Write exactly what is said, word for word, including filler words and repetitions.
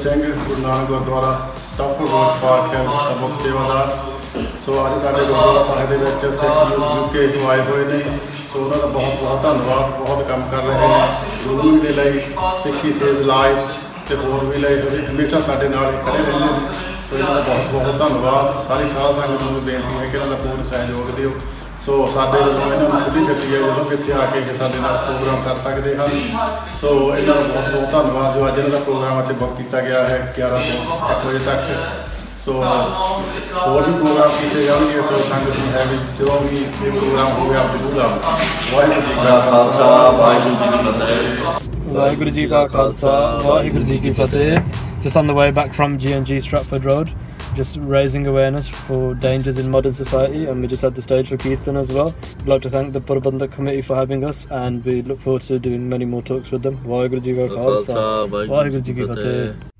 Singh Guru Nanak Gurdwara staff Rose Park है मुख सेवादार। सो अज साढ़े गुरुद्वारा साहिब के सिख यूथ यूके आए हुए हैं। सो उन्होंने बहुत बहुत धन्यवाद, बहुत काम कर रहे हैं गुरु के लिए, सिक्खी सेव लाइव्स ते होर भी लिए हमेशा साढ़े नाल खड़े रहते हैं। सो इन्हों का बहुत बहुत धन्यवाद। सारी साध संगत को बेनती है कि इन्हों का पूर्ण सहयोग दिओ। सो साढ़े इन्होंने खुली छुट्टी है जो कि इतने आके साढ़े प्रोग्राम कर सकते हैं। सो इन्हों का बहुत बहुत धन्यवाद जो अज इन्हों प्रोग्राम इतने बुक किया गया है ग्यारह सौ एक बजे तक। सो होर भी प्रोग्राम किए जाएंगे। सो संगत है भी जो भी ये प्रोग्राम हो गया जरूर आओ। वाहिगुरू जी का खालसा वाहिगुरू जी की फतेह। वाहिगुरू जी का खालसा वाहिगुरू जी की फतेह। Just on the way back from G and G Stratford Road, just raising awareness for dangers in modern society, and we just had the stage for Kirtan as well. I'd like to thank the Prabandhak Committee for having us, and we look forward to doing many more talks with them. Waheguru Ji Ka Khalsa, Waheguru Ji Ki Fateh.